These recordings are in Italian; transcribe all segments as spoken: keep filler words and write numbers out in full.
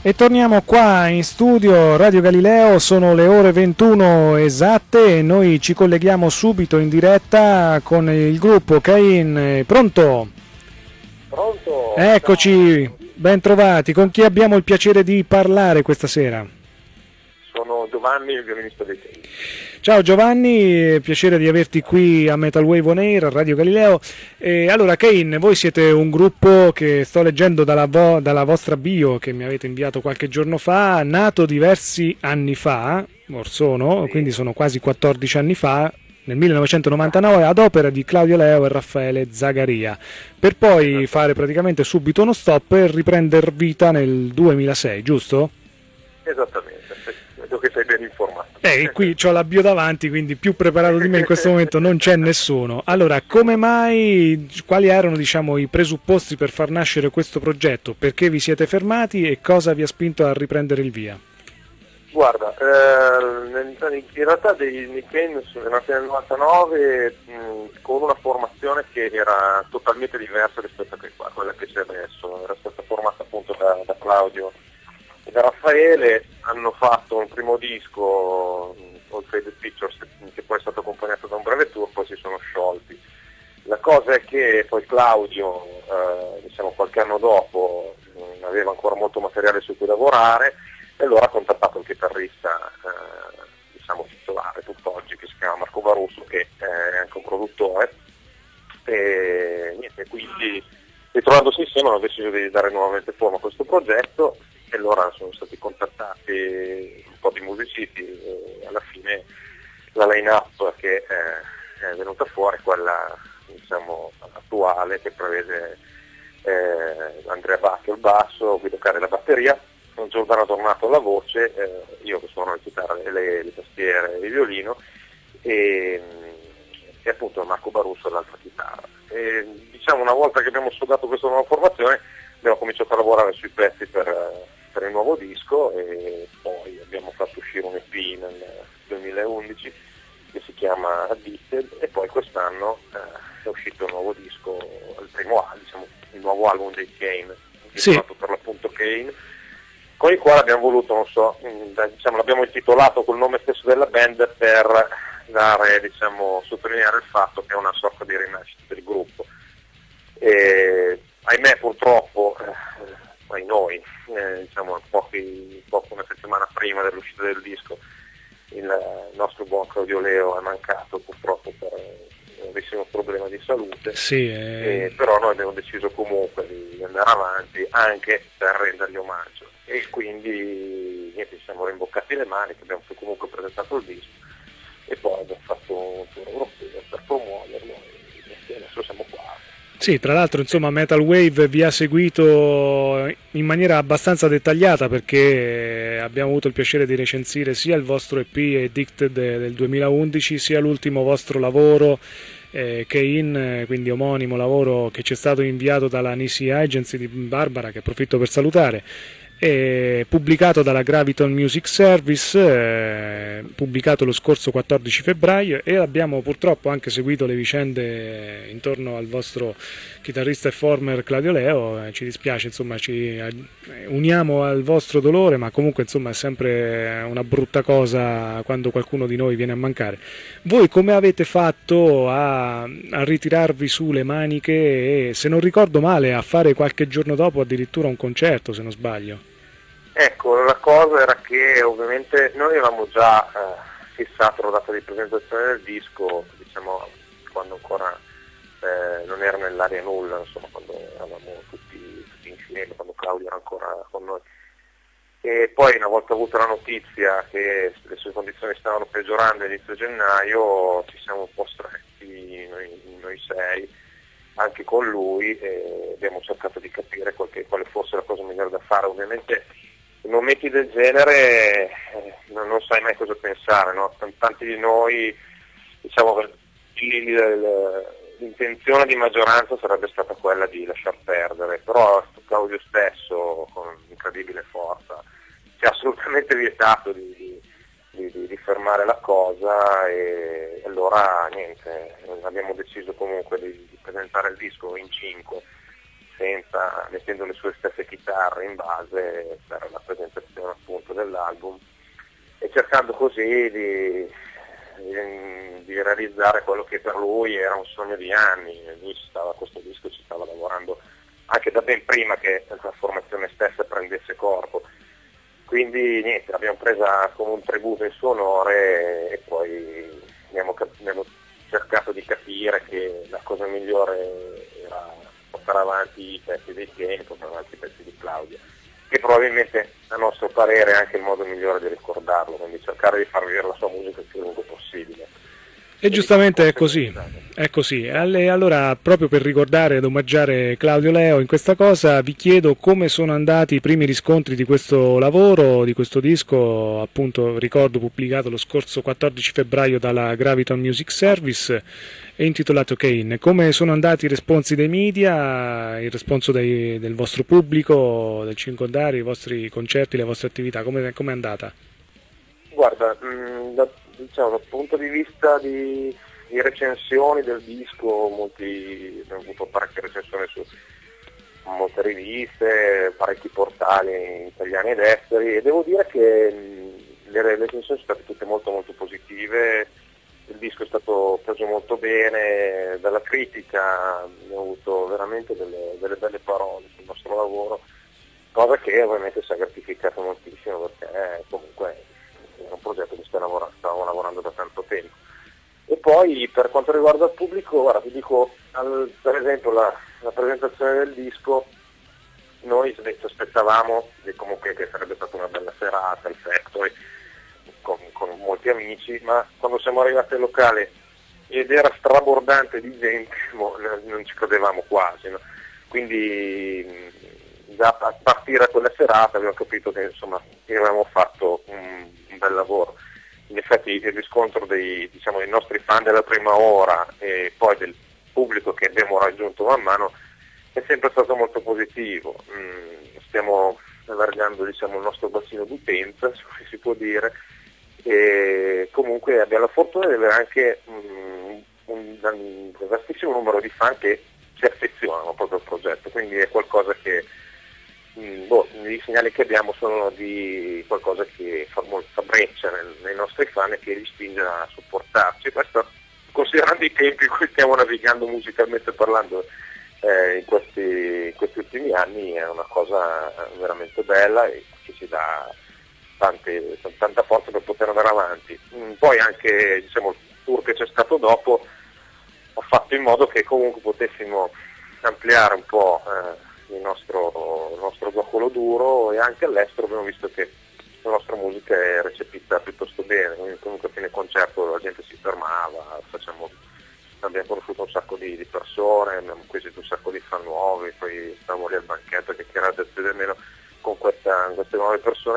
E torniamo qua in studio Radio Galileo, sono le ore ventuno esatte e noi ci colleghiamo subito in diretta con il gruppo Cain. Pronto? Pronto? Eccoci, ben trovati. Con chi abbiamo il piacere di parlare questa sera? Sono Giovanni, il violinista dei Cain. Ciao Giovanni, piacere di averti qui a Metal Wave On Air, a Radio Galileo. E allora Cain, voi siete un gruppo che sto leggendo dalla, vo- dalla vostra bio che mi avete inviato qualche giorno fa, nato diversi anni fa, or sono, Sì. quindi sono quasi quattordici anni fa, nel millenovecentonovantanove, ad opera di Claudio Leo e Raffaele Zagaria, per poi Esatto. fare praticamente subito uno stop e riprendere vita nel duemilasei, giusto? Esattamente, sì. Vedo che sei ben informato. Eh, qui ho la bio davanti, quindi più preparato di me in questo momento non c'è nessuno. Allora, come mai, quali erano, diciamo, i presupposti per far nascere questo progetto? Perché vi siete fermati e cosa vi ha spinto a riprendere il via? Guarda, eh, in realtà dei Nick Cain sono nati nel novantanove mh, con una formazione che era totalmente diversa rispetto a quella che c'è adesso. Era stata formata appunto da, da Claudio e da Raffaele, hanno fatto un primo disco, All Faded Pictures, che poi è stato accompagnato da un breve tour, poi si sono sciolti. La cosa è che poi Claudio, eh, diciamo qualche anno dopo, mh, aveva ancora molto materiale su cui lavorare, e allora ha contattato il chitarrista, eh, diciamo titolare tutt'oggi, che si chiama Marco Barusso, che è anche un produttore, e niente, quindi ritrovandosi insieme hanno deciso di dare nuovamente forma a questo progetto, e allora sono stati contattati un po' di musicisti e alla fine la line-up che eh, è venuta fuori è quella, diciamo, attuale, che prevede eh, Andrea Bacchi al basso, Guido Cari alla batteria, Giordano Tornato alla voce, eh, io che suono la chitarra, le, le tastiere e il violino, e, e appunto Marco Barusso all'altra chitarra. E, diciamo, una volta che abbiamo sudato questa nuova formazione abbiamo cominciato a lavorare sui pezzi per, per il nuovo disco, e poi abbiamo fatto uscire un E P nel duemilaundici che si chiama Addicted, e poi quest'anno eh, è uscito un nuovo disco, il primo album, diciamo, il nuovo album dei Cain, intitolato Sì. per l'appunto Cain, con il quale abbiamo voluto, non so, diciamo, l'abbiamo intitolato col nome stesso della band per dare, diciamo, sottolineare il fatto che è una sorta di rinascita del gruppo. E, ahimè, purtroppo, eh, noi, eh, diciamo, pochi, poco una settimana prima dell'uscita del disco, il nostro buon Claudio Leo è mancato purtroppo per un grandissimo problema di salute, Sì, eh... e, però noi abbiamo deciso comunque di andare avanti anche per rendergli omaggio, e quindi niente, ci siamo rimboccati le maniche, abbiamo comunque presentato il disco e poi abbiamo fatto un tour europeo per promuoverlo, e adesso siamo qua. Sì, tra l'altro, insomma, Metal Wave vi ha seguito in maniera abbastanza dettagliata, perché abbiamo avuto il piacere di recensire sia il vostro E P Addicted del duemilaundici, sia l'ultimo vostro lavoro, eh, Cain, quindi omonimo lavoro che ci è stato inviato dalla Nisi Agency di Barbara, che approfitto per salutare, è pubblicato dalla Graviton Music Service, eh, pubblicato lo scorso quattordici febbraio, e abbiamo purtroppo anche seguito le vicende intorno al vostro chitarrista e former Claudio Leo. Eh, ci dispiace, insomma, ci eh, uniamo al vostro dolore, ma comunque, insomma, è sempre una brutta cosa quando qualcuno di noi viene a mancare. Voi come avete fatto a, a ritirarvi su le maniche e, se non ricordo male, a fare qualche giorno dopo addirittura un concerto, se non sbaglio? Ecco, la cosa era che ovviamente noi avevamo già eh, fissato la data di presentazione del disco, diciamo, quando ancora eh, non era nell'aria nulla, insomma, quando eravamo tutti, tutti insieme, quando Claudio era ancora con noi. E poi, una volta avuta la notizia che le sue condizioni stavano peggiorando all'inizio gennaio, ci siamo un po' stretti noi, noi sei, anche con lui, e abbiamo cercato di capire qualche, quale fosse la cosa migliore da fare. Ovviamente in momenti del genere eh, non, non sai mai cosa pensare, no? Tanti di noi, diciamo, l'intenzione di maggioranza sarebbe stata quella di lasciar perdere, però Claudio stesso, con incredibile forza, ci ha assolutamente vietato di, di, di, di fermare la cosa, e allora niente, abbiamo deciso comunque di, di presentare il disco in cinque, senza, mettendo le sue stesse chitarre in base per la presentazione cercando così di, di realizzare quello che per lui era un sogno di anni. Lui ci stava, questo disco ci stava lavorando anche da ben prima che la formazione stessa prendesse corpo. Quindi niente, l'abbiamo presa come un tributo in suo onore e poi abbiamo, abbiamo cercato di capire che la cosa migliore era portare avanti i pezzi dei Pieni, portare avanti i pezzi di Claudio, che probabilmente a nostro parere è anche il modo migliore di ricordarlo, quindi cercare di far vivere la sua musica il più lungo possibile. E giustamente è così, è così. Allora, proprio per ricordare ed omaggiare Claudio Leo in questa cosa, vi chiedo come sono andati i primi riscontri di questo lavoro, di questo disco, appunto ricordo pubblicato lo scorso quattordici febbraio dalla Graviton Music Service e intitolato Cain. Come sono andati i responsi dei media, il responso dei, del vostro pubblico, del circondario, i vostri concerti, le vostre attività, come è andata? Guarda, mh, da, diciamo, dal punto di vista di, di recensioni del disco, molti, abbiamo avuto parecchie recensioni su molte riviste, parecchi portali italiani ed esteri, e devo dire che mh, le, le recensioni sono state tutte molto molto positive. Il disco è stato preso molto bene dalla critica, abbiamo avuto veramente delle, delle belle parole sul nostro lavoro, cosa che ovviamente ci ha gratificato moltissimo perché comunque era un progetto che stavamo lavorando da tanto tempo. E poi per quanto riguarda il pubblico, guarda, ti dico, al, per esempio la, la presentazione del disco, noi ci aspettavamo che comunque che sarebbe stata una bella serata, il Factory, con, con molti amici, ma quando siamo arrivati al locale ed era strabordante di gente, boh, non ci credevamo quasi, no? Quindi già a partire da quella serata abbiamo capito che insomma avevamo fatto un, un bel lavoro. In effetti il riscontro dei, diciamo, dei nostri fan della prima ora e poi del pubblico che abbiamo raggiunto man mano è sempre stato molto positivo. Mm, stiamo allargando, diciamo, il nostro bacino d'utenza, se si può dire, e comunque abbiamo la fortuna di avere anche mm, un, un vastissimo numero di fan che si affezionano proprio al progetto, quindi è qualcosa che mm, boh, i segnali che abbiamo sono di qualcosa che fa molta breccia nel, nei nostri fan e che li spinge a supportarci. Questo, considerando i tempi in cui stiamo navigando musicalmente parlando eh, in, questi, in questi ultimi anni, è una cosa veramente bella e che ci dà tante, tanta forza per poter andare avanti. Mm, poi anche, diciamo, il tour che c'è stato dopo ha fatto in modo che comunque potessimo ampliare un po' eh, il, nostro, il nostro zoccolo duro, e anche all'estero abbiamo visto che la nostra musica è recepita piuttosto bene, quindi comunque a fine concerto la gente si fermava, facciamo, abbiamo conosciuto un sacco di, di persone, abbiamo acquisito un sacco di fan nuovi, poi stavamo lì al banchetto che chiaramente più o meno con questa, queste nuove persone,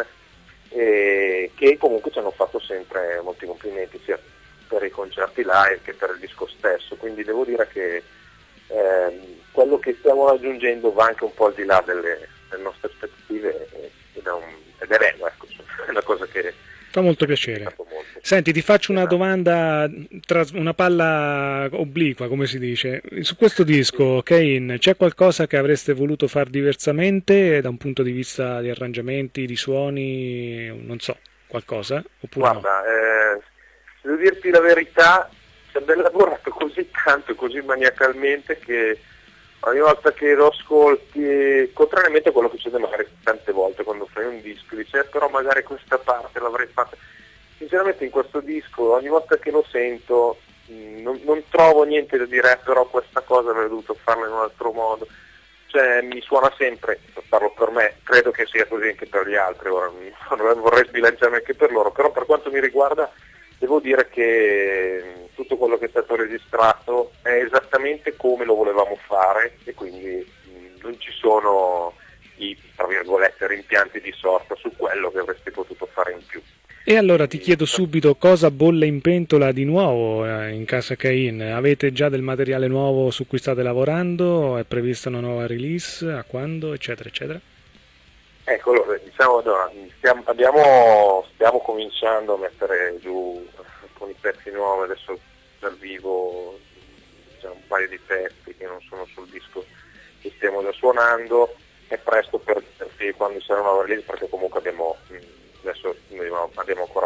e che comunque ci hanno fatto sempre molti complimenti sia per i concerti live che per il disco stesso, quindi devo dire che eh, quello che stiamo raggiungendo va anche un po' al di là delle, delle nostre aspettative ed è, un, ed è bello, ecco, è una cosa che fa molto piacere. Molto. Senti, ti faccio una domanda, una palla obliqua, come si dice. Su questo disco, Cain, c'è qualcosa che avreste voluto far diversamente da un punto di vista di arrangiamenti, di suoni, non so, qualcosa? Oppure Guarda, no? eh, devo dirti la verità, ci abbiamo lavorato così tanto, così maniacalmente che ogni volta che lo ascolti, contrariamente a quello che succede magari tante volte quando fai un disco, dici eh, però magari questa parte l'avrei fatta. Sinceramente in questo disco ogni volta che lo sento mh, non, non trovo niente da dire, eh, però questa cosa avrei dovuto farla in un altro modo. Cioè mi suona sempre, parlo per me, credo che sia così anche per gli altri, ora vorrei sbilanciarmi anche per loro, però per quanto mi riguarda devo dire che tutto quello che è stato registrato è esattamente come lo volevamo fare e quindi mh, non ci sono i, tra virgolette, rimpianti di sorta su quello che avresti potuto fare in più. E allora ti chiedo subito cosa bolle in pentola di nuovo eh, in casa Cain. Avete già del materiale nuovo su cui state lavorando? È prevista una nuova release? A quando? Eccetera, eccetera. Ecco, diciamo, no, stiamo, abbiamo, stiamo cominciando a mettere giù alcuni pezzi nuovi, adesso dal vivo c'è un paio di pezzi che non sono sul disco che stiamo già suonando, è presto per dirti quando sarà una nuova release perché comunque abbiamo, adesso abbiamo ancora poco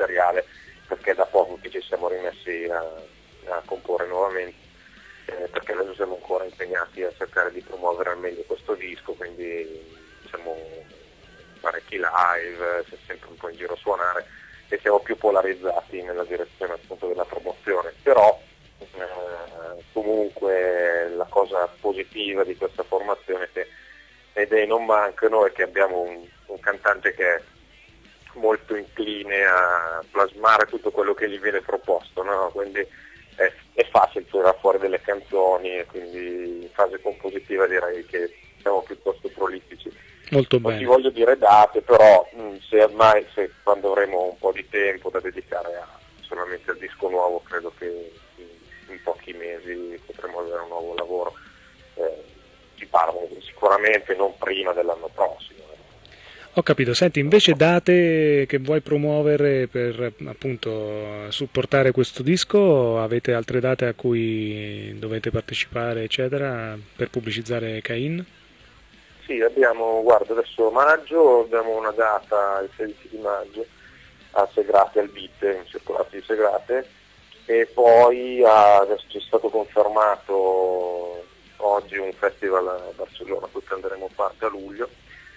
materiale, perché da poco che ci siamo rimessi a, a comporre nuovamente, eh, perché adesso siamo ancora impegnati a cercare di promuovere al meglio questo disco, quindi siamo parecchi live, c'è sempre un po' in giro a suonare e siamo più polarizzati nella direzione appunto della promozione, però eh, comunque la cosa positiva di questa formazione è che le idee non mancano e che abbiamo un, un cantante che è molto incline a plasmare tutto quello che gli viene proposto, no? Quindi è, è facile tirare fuori delle canzoni e quindi in fase compositiva direi che siamo piuttosto prolifici. Molto non bene. ti voglio dire date, però mh, se ormai se quando avremo un po' di tempo da dedicare a, solamente al disco nuovo, credo che in, in pochi mesi potremo avere un nuovo lavoro. Eh, ci parlo sicuramente non prima dell'anno prossimo. Ho capito. Senti, invece date che vuoi promuovere per appunto supportare questo disco, avete altre date a cui dovete partecipare, eccetera, per pubblicizzare Cain? Sì, abbiamo, guarda, adesso maggio abbiamo una data, il sedici di maggio, a Segrate, al Bite, in circolati di Segrate, e poi ah, adesso ci è stato confermato oggi un festival a Barcellona, a cui prenderemo parte a luglio,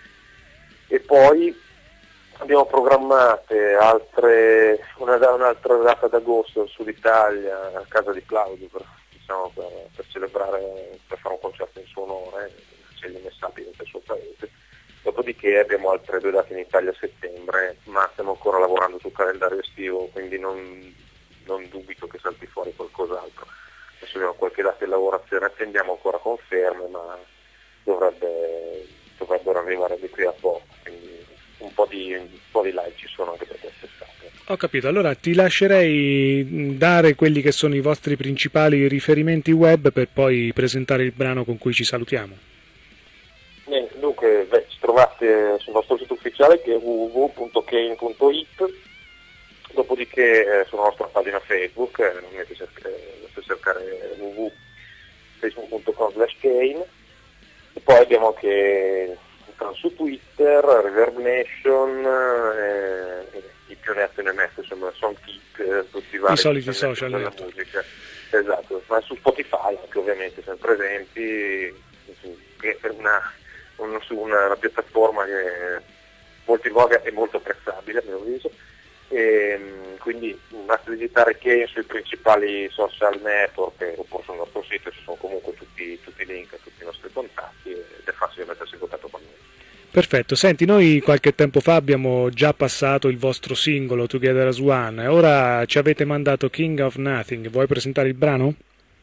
e poi abbiamo programmate altre, una, un'altra data d'agosto al Sud Italia, a casa di Claudio, per, diciamo, per, per celebrare, per fare un concerto in suo onore, Ceglie Messapi nel suo paese. Dopodiché abbiamo altre due date in Italia a settembre, ma stiamo ancora lavorando sul calendario estivo, quindi non, non dubito che salti fuori qualcos'altro. Adesso abbiamo qualche data in lavorazione, attendiamo ancora conferme, ma dovrebbe, dovrebbero arrivare di qui a poco, quindi un po' di, un po' di live ci sono anche per quest'estate. Ho capito, allora ti lascerei dare quelli che sono i vostri principali riferimenti web per poi presentare il brano con cui ci salutiamo. Bene, dunque beh, ci trovate sul nostro sito ufficiale che è w w w punto cain punto i t, dopodiché eh, sulla nostra pagina Facebook, eh, dovete cercare, cercare w w w punto facebook punto com slash cain, e poi abbiamo anche su Twitter, Reverb Nation, eh, i più ne ne mette, insomma, Songkick, tutti i vari I soliti social della musica. Esatto, ma su Spotify anche ovviamente siamo presenti, che è una, una, su una, una piattaforma che è molto in voga e molto apprezzabile a mio avviso, e quindi basta digitare Cain sui principali social network oppure sul nostro sito, ci sono comunque tutti, tutti i link a tutti i nostri contatti ed è facile mettersi in contatto con noi. Perfetto, senti, noi qualche tempo fa abbiamo già passato il vostro singolo Together as One e ora ci avete mandato King of Nothing, vuoi presentare il brano?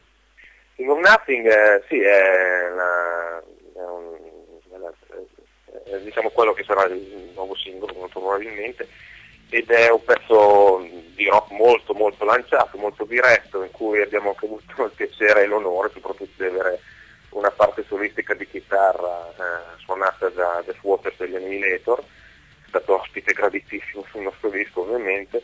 King of Nothing, eh, sì, è, la, è, un, è, la, è diciamo quello che sarà il nuovo singolo molto probabilmente, ed è un pezzo di rock molto molto lanciato, molto diretto, in cui abbiamo anche avuto il piacere e l'onore soprattutto di avere una parte solistica di chitarra eh, suonata da Def Waters degli Annihilator, è stato ospite graditissimo sul nostro disco ovviamente,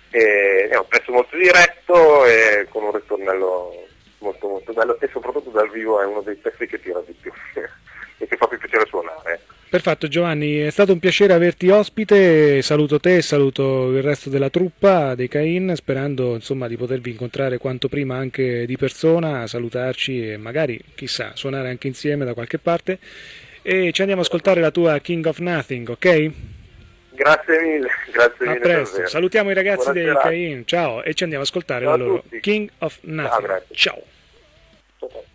e è un pezzo molto diretto e con un ritornello molto molto bello, e soprattutto dal vivo è uno dei pezzi che tira di più e che fa più piacere suonare. Perfetto Giovanni, è stato un piacere averti ospite, saluto te e saluto il resto della truppa dei Cain, sperando insomma di potervi incontrare quanto prima anche di persona, salutarci e magari, chissà, suonare anche insieme da qualche parte, e ci andiamo a ascoltare la tua King of Nothing, ok? Grazie mille, grazie mille. A presto, davvero. salutiamo i ragazzi Buona dei serata. Cain, ciao, e ci andiamo a ascoltare Ciao la a loro tutti. King of Nothing, Ciao, ciao. Ciao.